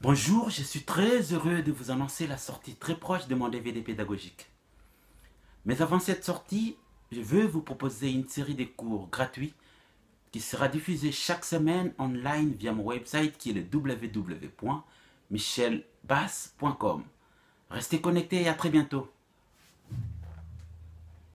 Bonjour, je suis très heureux de vous annoncer la sortie très proche de mon DVD pédagogique. Mais avant cette sortie, je veux vous proposer une série de cours gratuits qui sera diffusée chaque semaine en ligne via mon website qui est le www.michelbass.com. Restez connectés et à très bientôt.